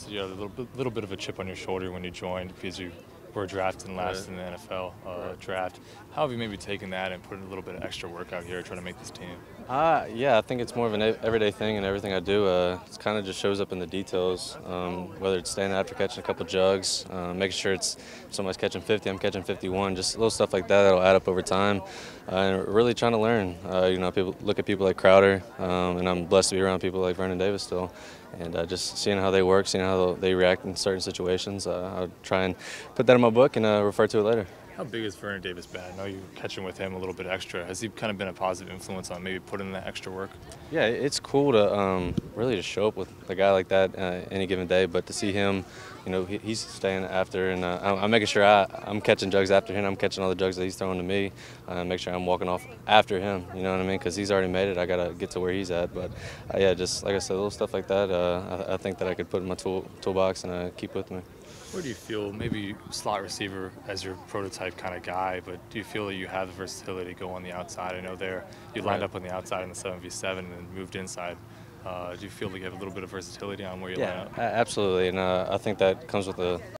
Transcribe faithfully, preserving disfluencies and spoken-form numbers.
said you had a little bit, little bit of a chip on your shoulder when you joined because you were drafted last Right. in the N F L uh, Right. draft. How have you maybe taken that and put in a little bit of extra work out here trying to make this team? Uh, yeah, I think it's more of an e- everyday thing, and everything I do, uh, it kind of just shows up in the details. Um, whether it's standing after catching a couple jugs, uh, making sure it's if somebody's catching fifty, I'm catching fifty-one, just little stuff like that that'll add up over time. Uh, and really trying to learn. Uh, you know, people look at people like Crowder, um, and I'm blessed to be around people like Vernon Davis still. And uh, just seeing how they work, seeing how they react in certain situations, uh, I'll try and put that in my book and uh, refer to it later. How big has Vernon Davis been? I know you're catching with him a little bit extra. Has he kind of been a positive influence on maybe putting in that extra work? Yeah, it's cool to um, really just show up with a guy like that uh, any given day, but to see him, you know, he, he's staying after, and uh, I'm, I'm making sure I, I'm catching jugs after him. I'm catching all the jugs that he's throwing to me, uh, make sure I'm walking off after him, you know what I mean? Because he's already made it. I got to get to where he's at. But, uh, yeah, just like I said, little stuff like that, uh, I, I think that I could put in my tool, toolbox and uh, keep with me. Where do you feel, maybe slot receiver as your prototype kind of guy, but do you feel that you have the versatility to go on the outside? I know there you lined Right. up on the outside in the seven v seven and then moved inside. Uh, do you feel like you have a little bit of versatility on where you line Yeah, up? a- absolutely. And uh, I think that comes with the